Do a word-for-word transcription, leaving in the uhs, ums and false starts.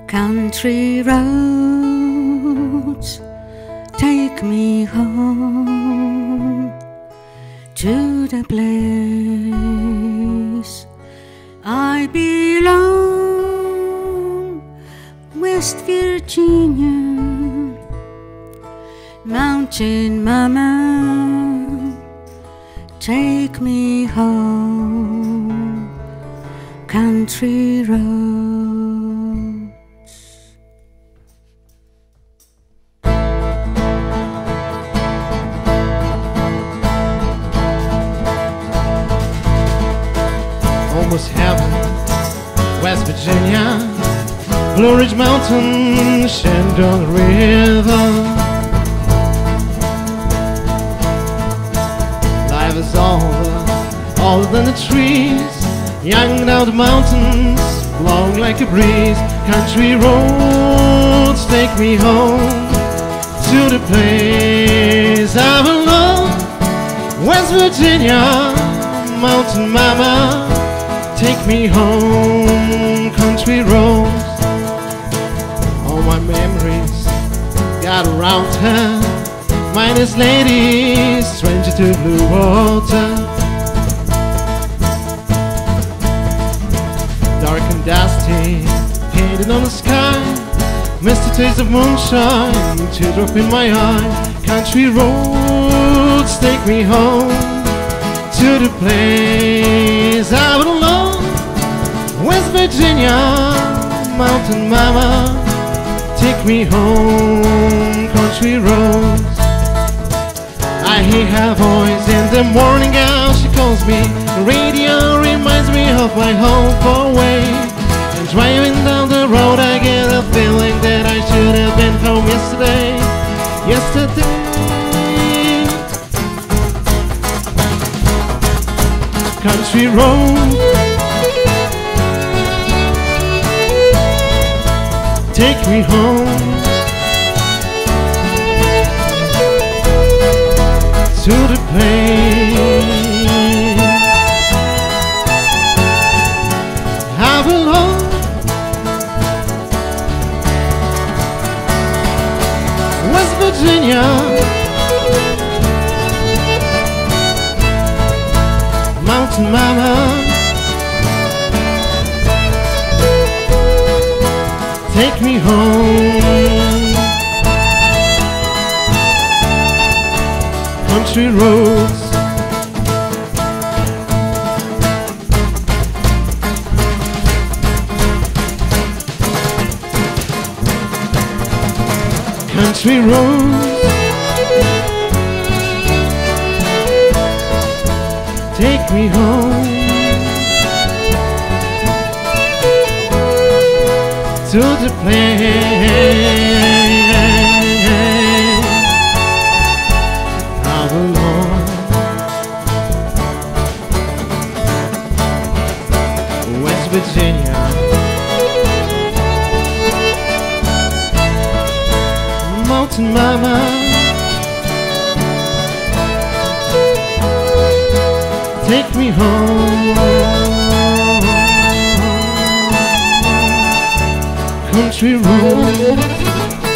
Country roads, take me home to the place I belong. West Virginia, Mountain Mama, take me home. Country roads. Almost heaven, West Virginia, Blue Ridge Mountain, Shenandoah River. Life is older, older than the trees, young down the mountains, blowing like a breeze. Country roads, take me home to the place I belong. West Virginia, Mountain Mama, take me home. Country roads, all my memories got around her. Minus lady, stranger to blue water. Dark and dusty, painted on the sky. Misty taste of moonshine, teardrop in my eye. Country roads, take me home to the place I belong. West Virginia, Mountain Mama, take me home. Country roads, I hear her voice in the morning as she calls me. The radio reminds me of my home far away. And driving down the road I get a feeling that I should have been home yesterday. Yesterday. Country road, take me home to the place I belong. West Virginia, Mountain Mama, take me home. Country roads, country roads, take me home to the place I belong. West Virginia, Mountain Mama, take me home. Country road.